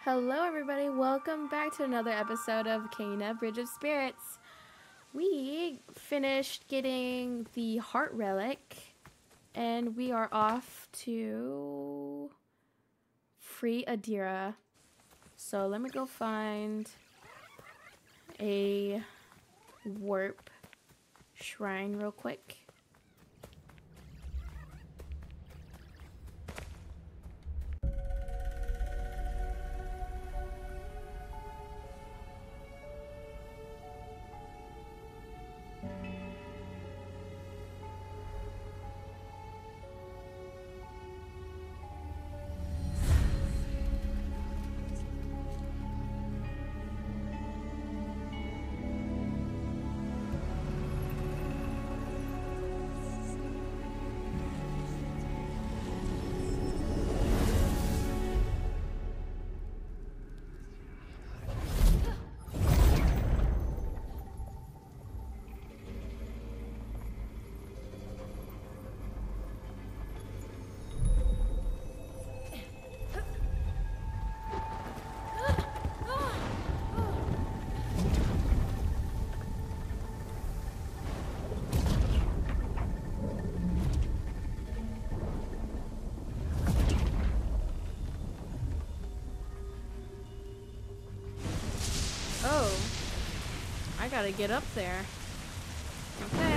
Hello everybody, welcome back to another episode of Kana Bridge of Spirits. We finished getting the heart relic and we are off to free Adira. So let me go find a warp shrine real quick. Oh, I gotta get up there. Okay.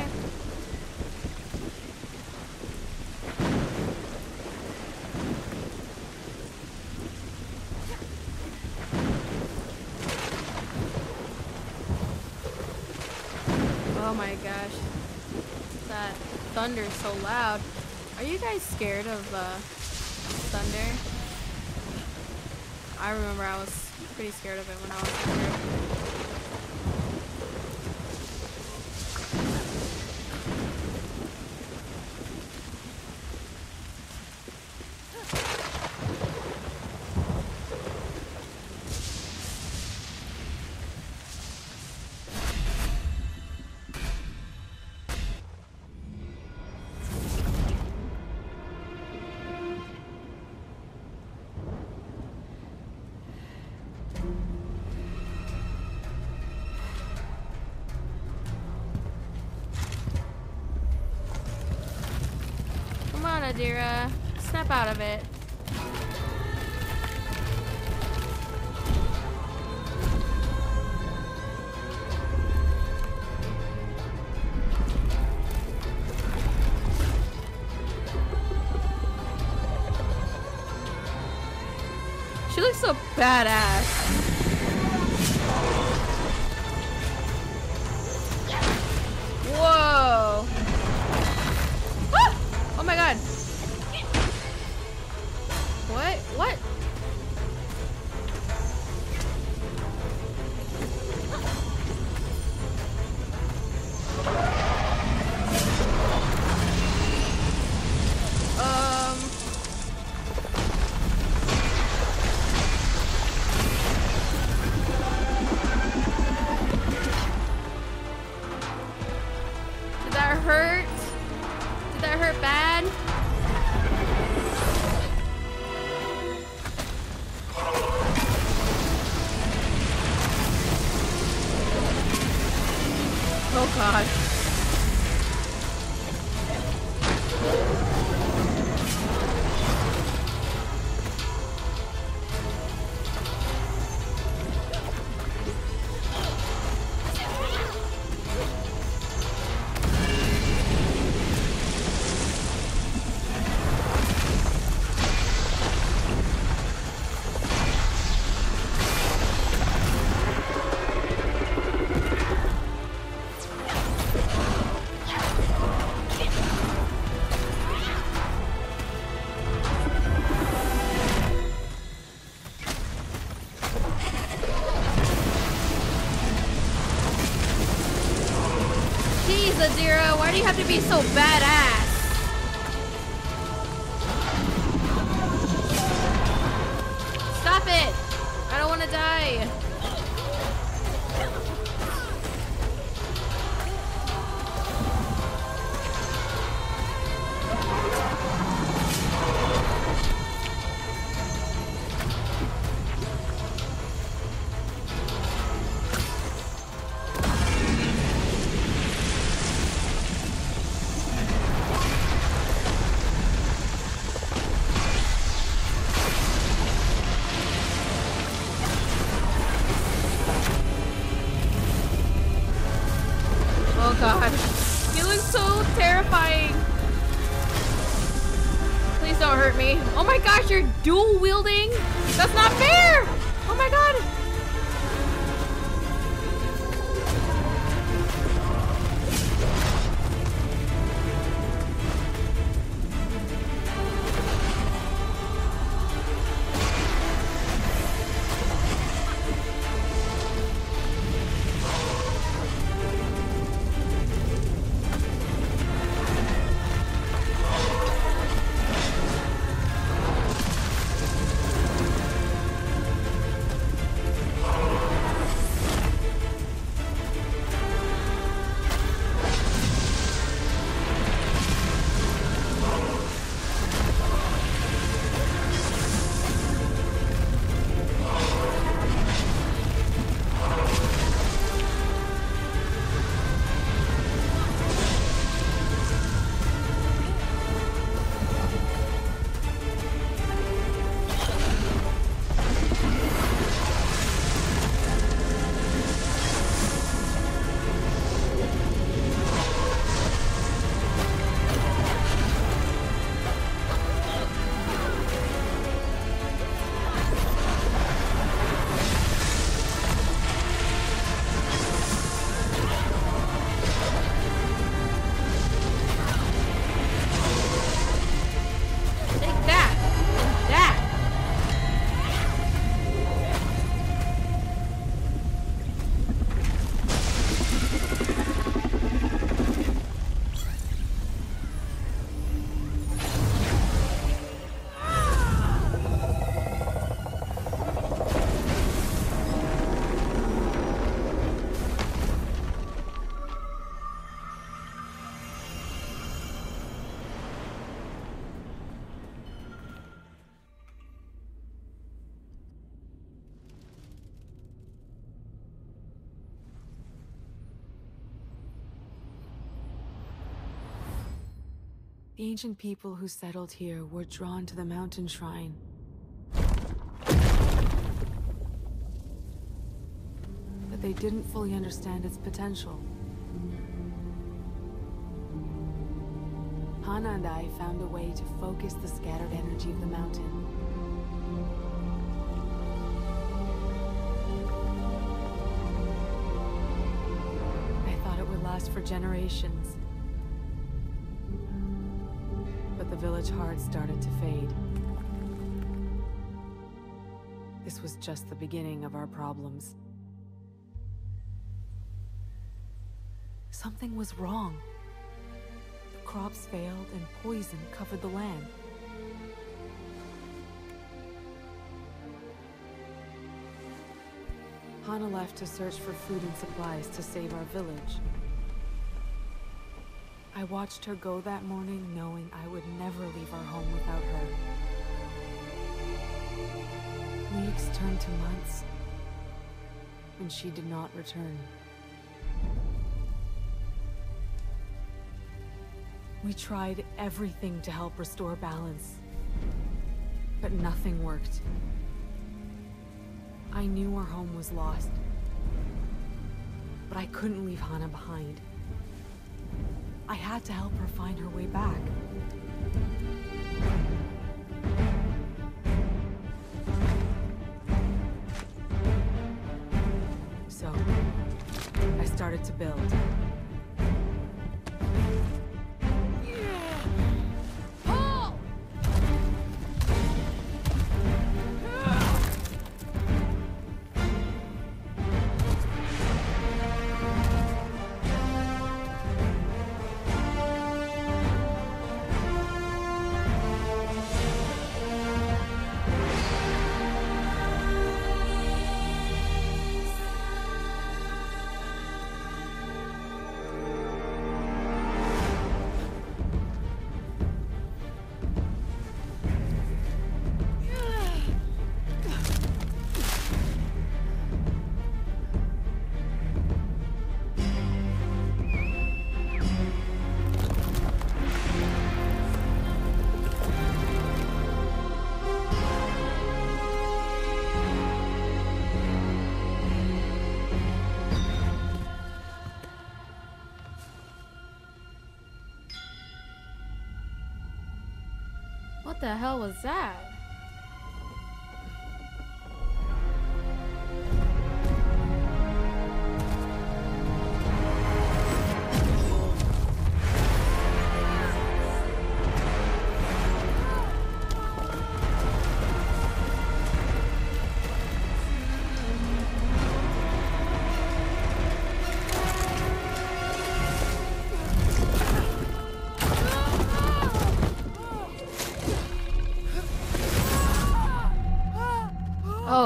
Oh my gosh. That thunder's so loud. Are you guys scared of thunder? I remember I was pretty scared of it when I was younger. Adira, snap out of it. She looks so badass. Whoa. Ah! Oh my god. What? Did that hurt? Did that hurt bad? Oh god. Adira, why do you have to be so badass? Stop it! I don't want to die. gosh, you're dual wielding? That's not fair! Oh my god! The ancient people who settled here were drawn to the mountain shrine. But they didn't fully understand its potential. Hanna and I found a way to focus the scattered energy of the mountain. I thought it would last for generations. But the village heart started to fade. This was just the beginning of our problems. Something was wrong. The crops failed and poison covered the land. Hanna left to search for food and supplies to save our village. I watched her go that morning knowing I would never leave our home without her. Weeks turned to months, and she did not return. We tried everything to help restore balance, but nothing worked. I knew our home was lost, but I couldn't leave Hanna behind. I had to help her find her way back. So, I started to build. What the hell was that?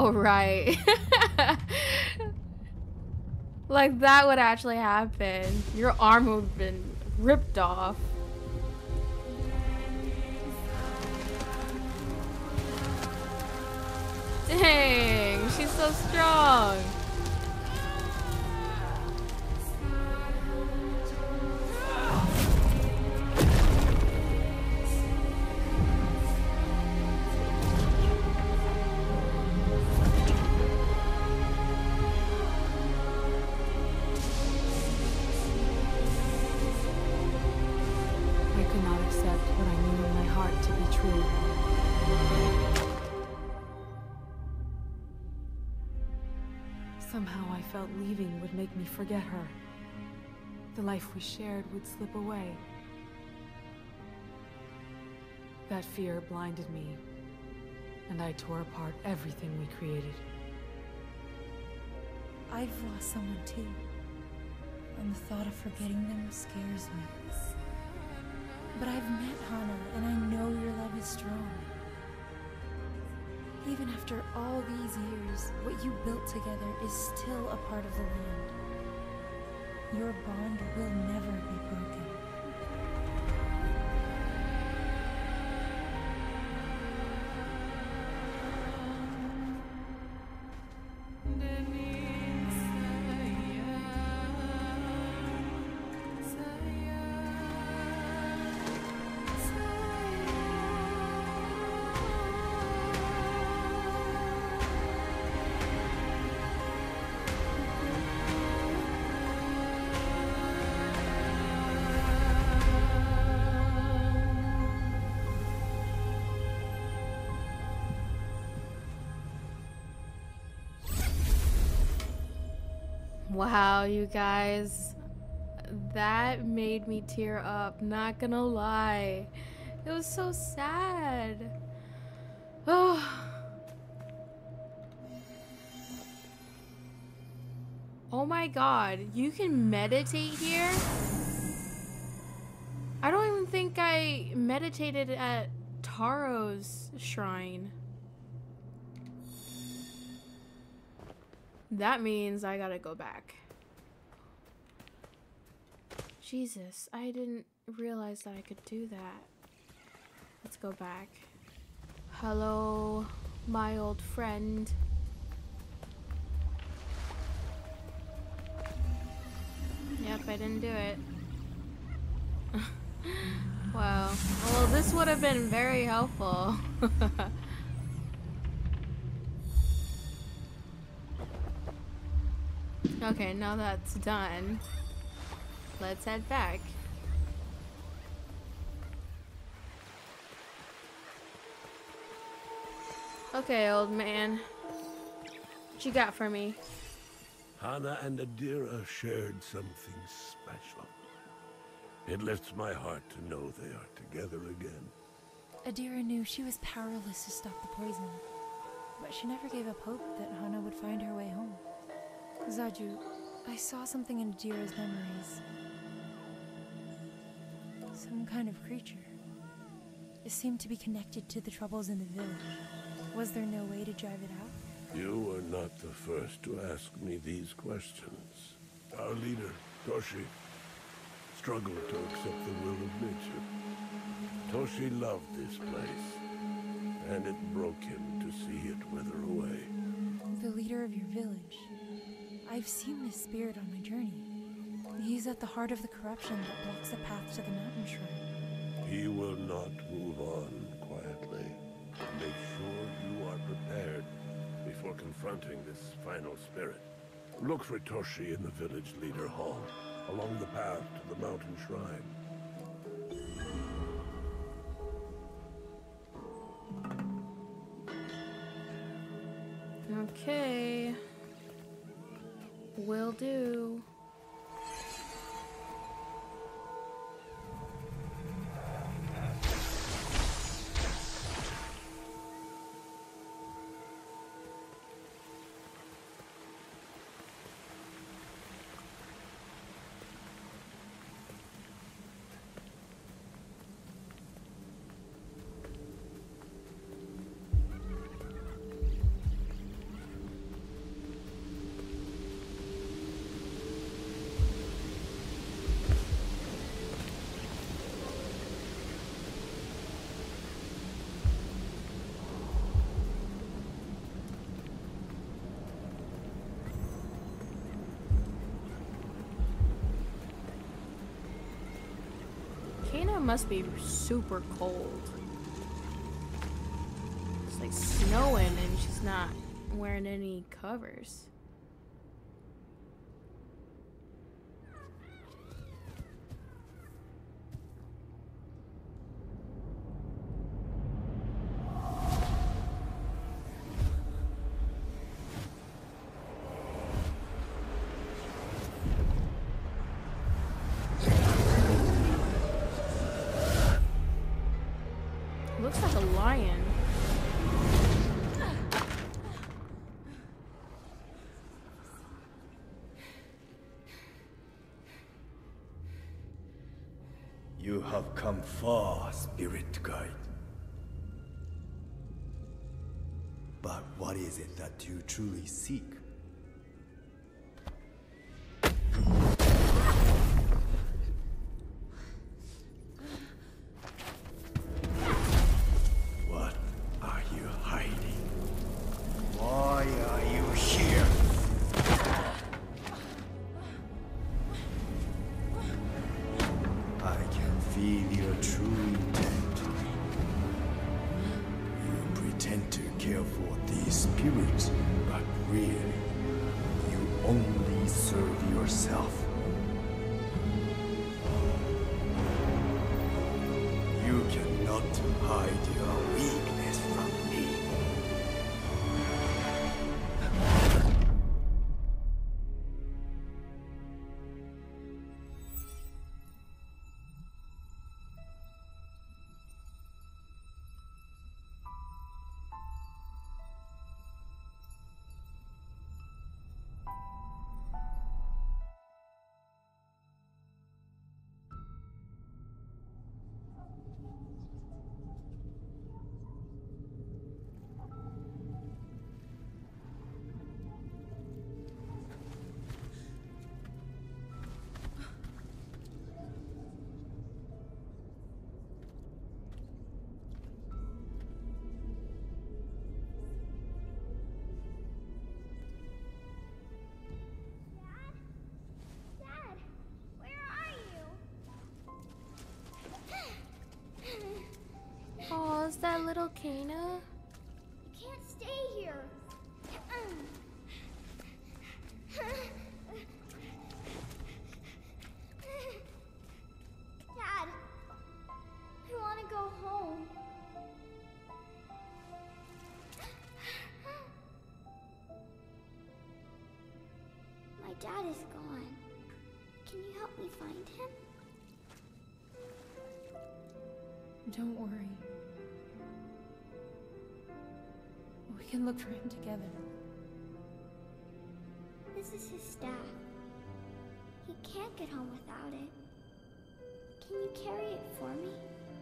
Oh, right. Like, that would actually happen. Your arm would have been ripped off. Dang, she's so strong. I could not accept what I knew in my heart to be true. Somehow I felt leaving would make me forget her. The life we shared would slip away. That fear blinded me, and I tore apart everything we created. I've lost someone too, and the thought of forgetting them scares me. But I've met Hanna, and I know your love is strong. Even after all these years, what you built together is still a part of the land. Your bond will never be broken. Wow, you guys, that made me tear up, not gonna lie. It was so sad. Oh. Oh my god, you can meditate here? I don't even think I meditated at Taro's shrine. That means I gotta go back. Jesus, I didn't realize that I could do that. Let's go back. Hello, my old friend. Yep, I didn't do it. Wow. Well, this would have been very helpful. Okay, now that's done. Let's head back. Okay, old man. What you got for me? Hanna and Adira shared something special. It lifts my heart to know they are together again. Adira knew she was powerless to stop the poison, but she never gave up hope that Hanna would find her way home. Zaju, I saw something in Adira's memories. Some kind of creature. It seemed to be connected to the troubles in the village. Was there no way to drive it out? You are not the first to ask me these questions. Our leader, Toshi, struggled to accept the will of nature. Toshi loved this place, and it broke him to see it wither away. The leader of your village. I've seen this spirit on my journey. He's at the heart of the corruption that blocks the path to the mountain shrine. He will not move on quietly. Make sure you are prepared before confronting this final spirit. Look for Toshi in the village leader hall, along the path to the mountain shrine. Okay. Will do. must be super cold. It's like snowing and she's not wearing any covers. Looks like a lion. You have come far, spirit guide. But what is it that you truly seek? What are you hiding? Why are you here? I can feel your true intent. You pretend to care for these spirits, but really, you only serve yourself. You cannot hide your weakness from me. Oh, is that little Kana? You can't stay here. Dad, I want to go home. My dad is gone. Can you help me find him? Don't worry. We can look for him together. This is his staff. He can't get home without it. Can you carry it for me?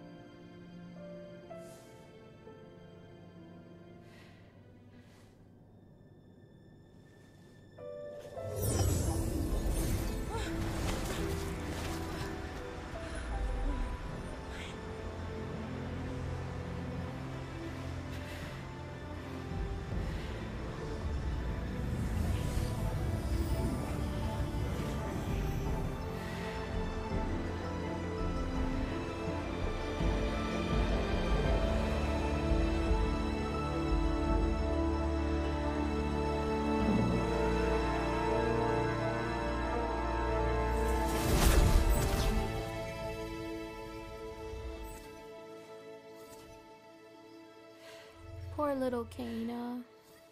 Poor little Kana.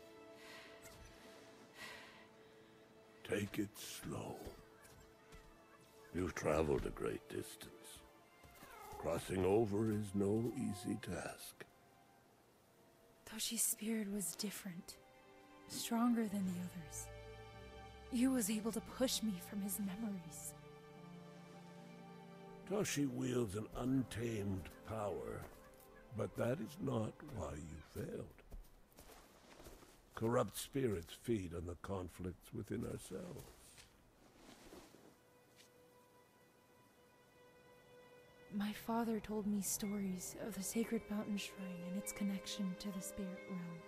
Take it slow. You've traveled a great distance. Crossing over is no easy task. Toshi's spirit was different, stronger than the others. He was able to push me from his memories. Toshi wields an untamed power, but that is not why you failed. Corrupt spirits feed on the conflicts within ourselves. My father told me stories of the sacred mountain shrine and its connection to the spirit realm.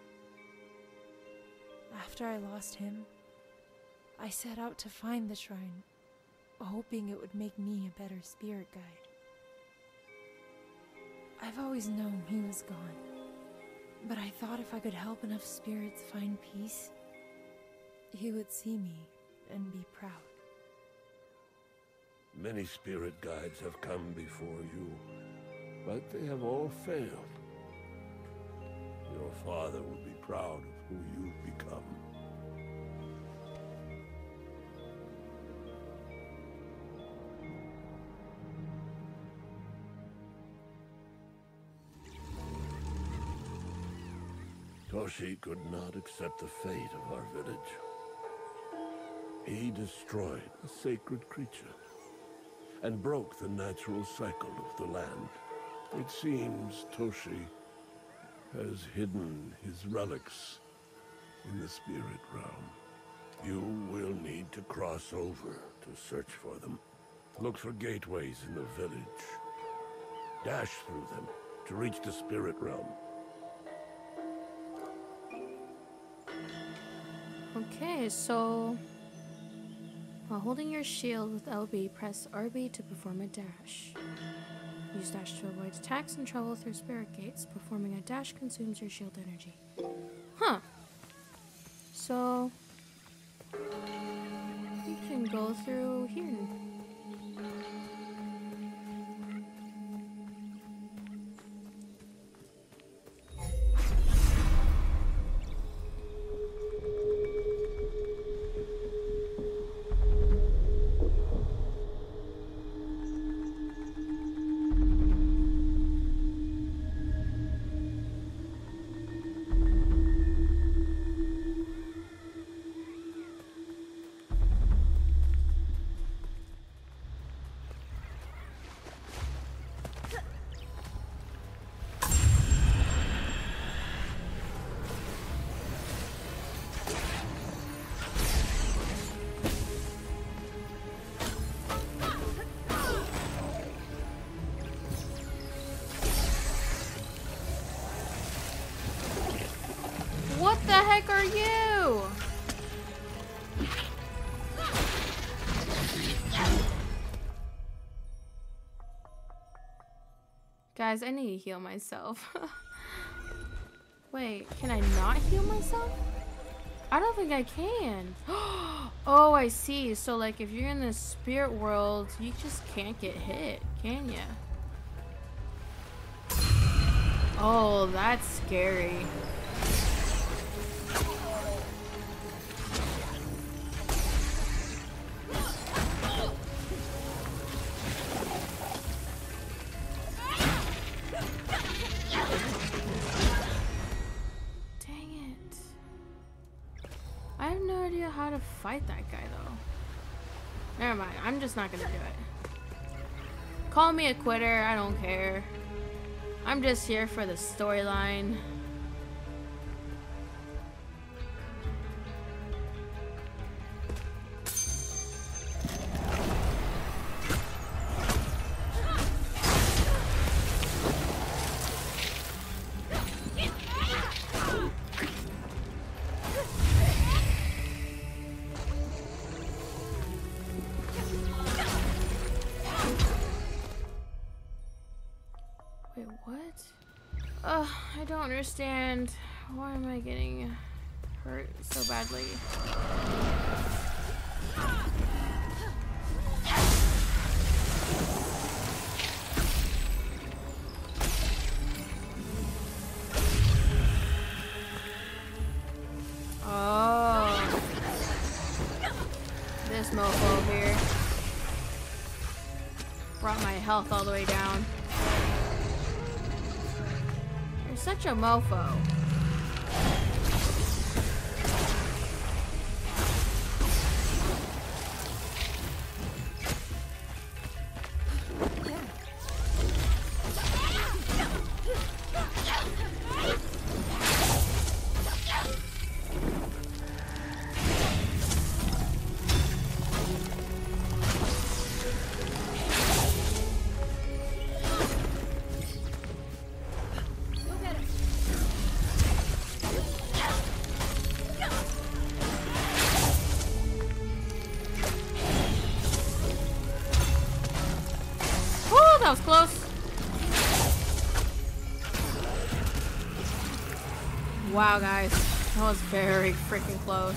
After I lost him, I set out to find the shrine, hoping it would make me a better spirit guide. I've always known he was gone. But I thought if I could help enough spirits find peace, he would see me and be proud. Many spirit guides have come before you, but they have all failed. Your father will be proud of who you've become. Toshi could not accept the fate of our village. He destroyed a sacred creature and broke the natural cycle of the land. It seems Toshi has hidden his relics in the spirit realm. You will need to cross over to search for them. Look for gateways in the village. Dash through them to reach the spirit realm. Okay, so while holding your shield with LB, press RB to perform a dash. Use dash to avoid attacks and travel through spirit gates. Performing a dash consumes your shield energy. Huh. So you can go through here. What the heck are you? Guys, I need to heal myself. Wait, can I not heal myself? I don't think I can. Oh, I see. So, like, if you're in the spirit world, you just can't get hit, can ya? Oh, that's scary. How to fight that guy though. Never mind, I'm just not gonna do it. Call me a quitter, I don't care. I'm just here for the storyline. I don't understand. Why am I getting hurt so badly? Oh. This mofo here brought my health all the way down. Such a mofo. That was close. Wow, guys. That was very freaking close.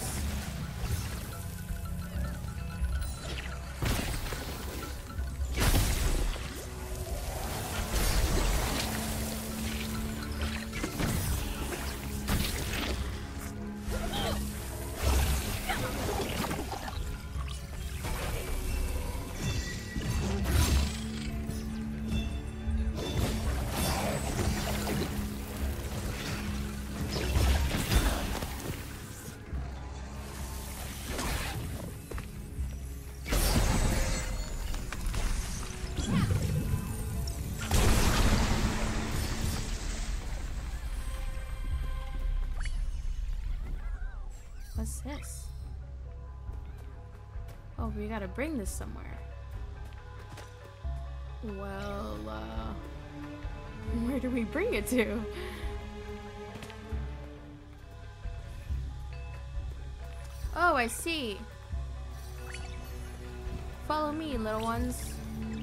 What's this? Oh, we gotta bring this somewhere. Well, where do we bring it to? Oh, I see. Follow me, little ones.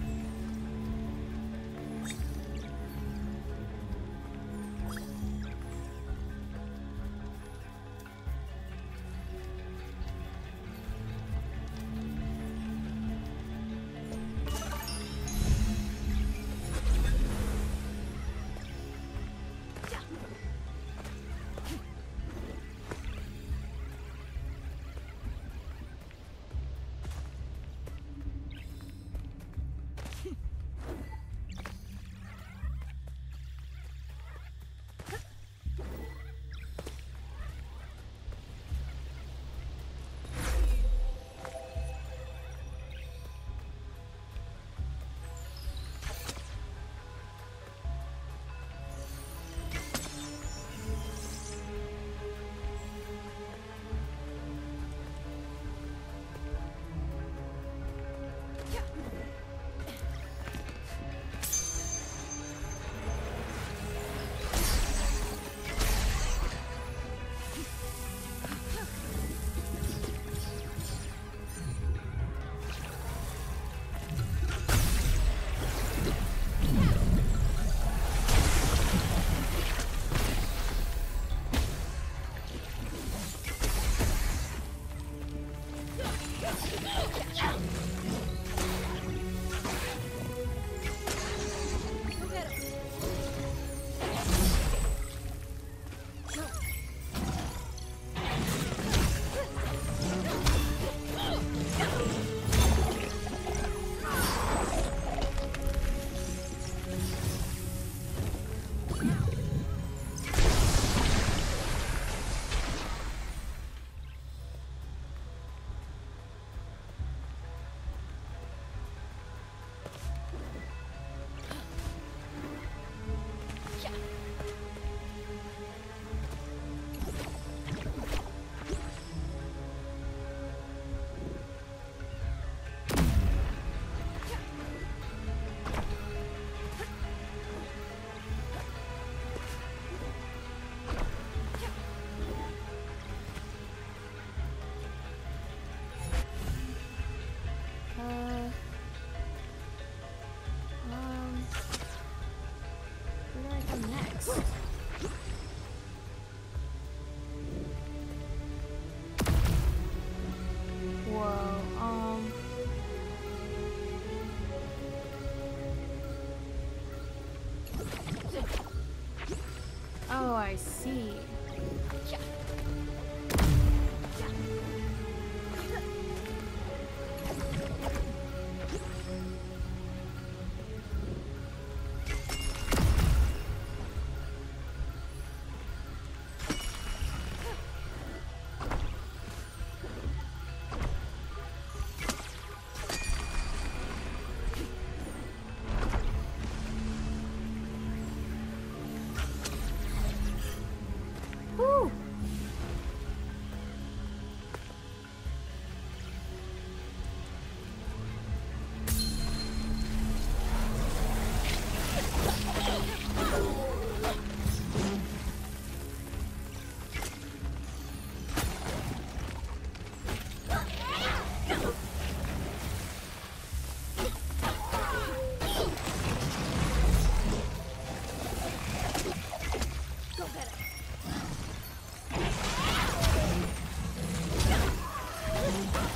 Oh, I see.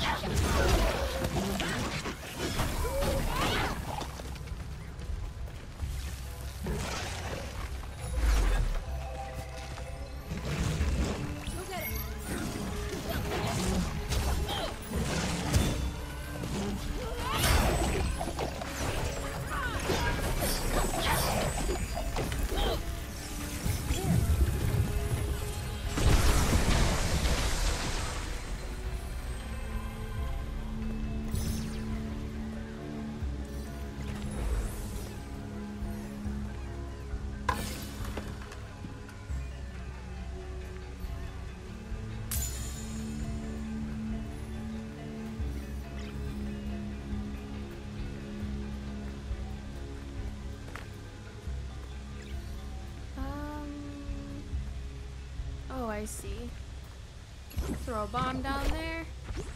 Oh, I see. Throw a bomb down there.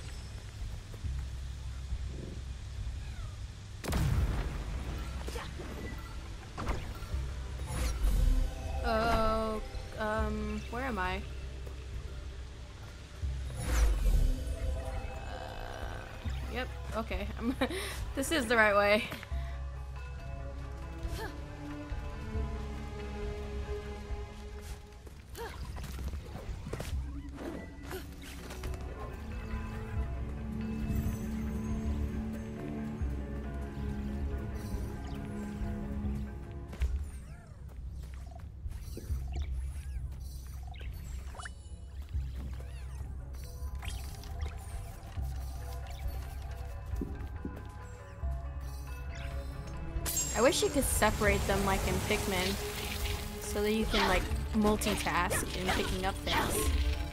Oh, where am I? Yep, okay. This is the right way. I wish you could separate them like in Pikmin, so that you can like multitask in picking up things.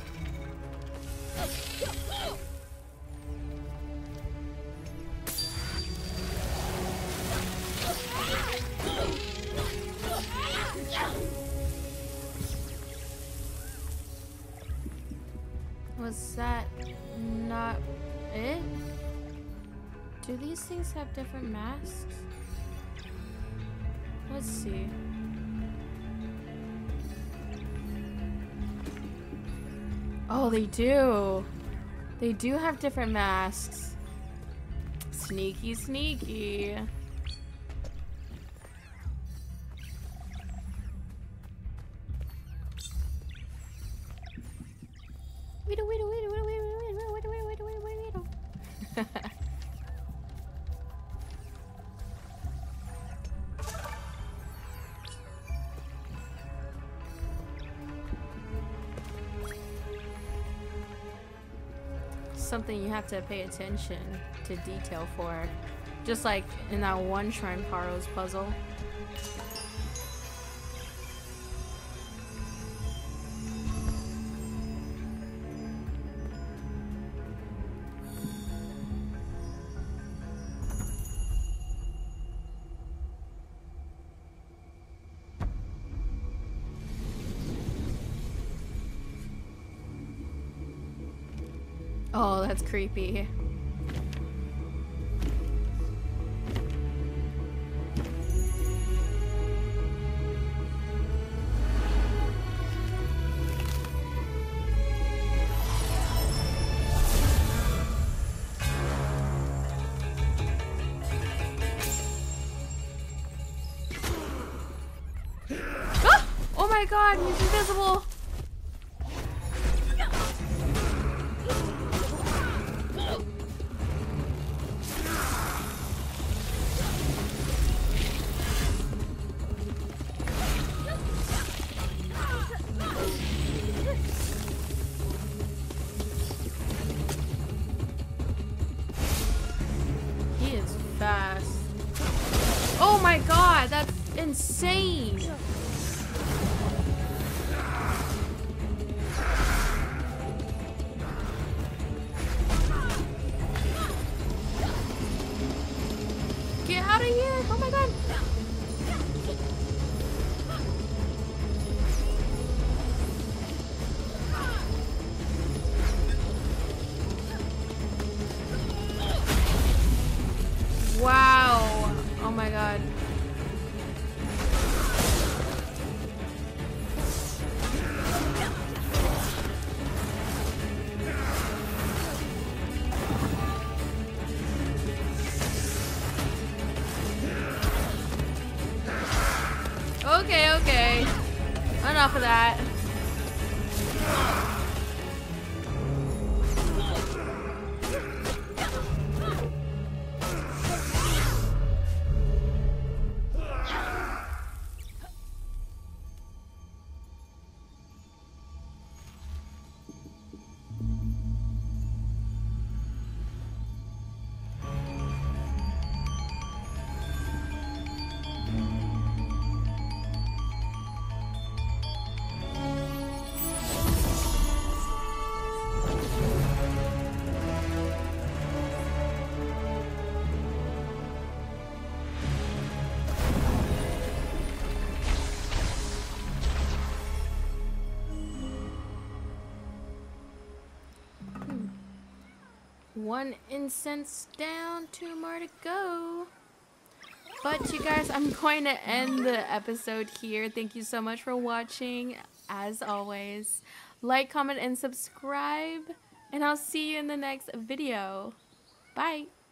Was that not it? Do these things have different masks? Let's see. Oh, they do. They do have different masks. Sneaky, sneaky. Something you have to pay attention to detail for, just like in that one Shrine Paros puzzle. Oh, that's creepy. Ah! Oh my god, he's invisible! Oh my god, that's insane! Get out of here! Oh my god! Wow! Oh my god. enough of that. One incense down, 2 more to go. But you guys, I'm going to end the episode here. Thank you so much for watching. As always, like, comment, and subscribe. And I'll see you in the next video. Bye.